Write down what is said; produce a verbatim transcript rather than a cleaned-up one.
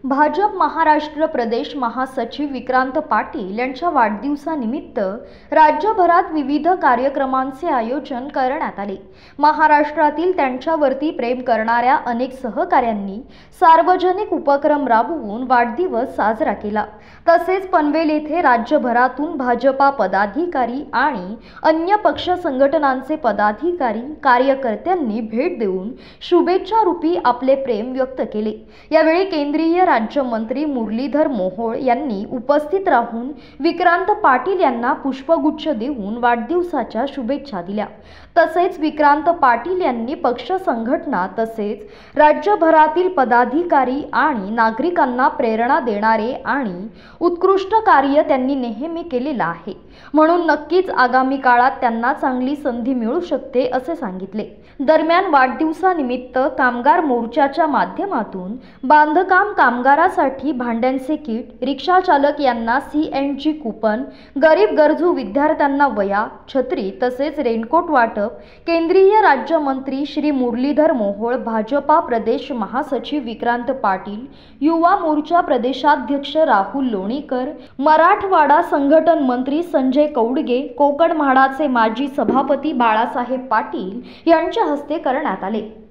भाजप महाराष्ट्र प्रदेश महासचिव विक्रांत पाटील यांच्या वाढदिवसानिमित्त राज्यभरात विविध कार्यक्रमांचे आयोजन करण्यात आले। महाराष्ट्रातील त्यांच्यावरती प्रेम करणाऱ्या अनेक सहकाऱ्यांनी सार्वजनिक उपक्रम राबवून वाढदिवस साजरा केला। तसेच पनवेल येथे राज्यभरातून भाजपा पदाधिकारी आणि अन्य पक्ष संघटनांचे पदाधिकारी कार्यकर्त्यांनी भेट देऊन शुभेच्छा रूपी आपले प्रेम व्यक्त केले। यावेळी केंद्रीय राज्यमंत्री मुरलीधर मोहोळ यांनी उपस्थित राहून विक्रांत पाटील यांना पुष्पगुच्छ देऊन वाढदिवसाच्या शुभेच्छा दिल्या। तसेच विक्रांत पाटील यांनी पक्ष संघटना तसेच राज्यभरातील पदाधिकारी आणि नागरिकांना प्रेरणा देणारे आणि उत्कृष्ट कार्य त्यांनी नेहमी केलेले आहे, म्हणून नक्कीच आगामी काळात त्यांना चांगली संधी मिळू शकते असे सांगितले। दरम्यान वाढदिवसानिमित्त कामगार मोर्चाच्या माध्यमातून बांधकाम कामगारांसाठी भांड्यांचे किट, रिक्षा चालक यांना सी एन जी कूपन, गरीब गरजू विद्यार्थ्यांना वह्या, छत्री तसेच रेनकोट वाटप केंद्रीय राज्यमंत्री श्री मुरलीधर मोहोळ, भाजपा प्रदेश महासचिव विक्रांत पाटील, युवा मोर्चा प्रदेशाध्यक्ष राहुल लोणीकर, मराठवाडा संघटन मंत्री संजय कौडगे, कोकण म्हाडाचे माजी सभापती बाळासाहेब पाटील यांच्या हस्ते करण्यात आले।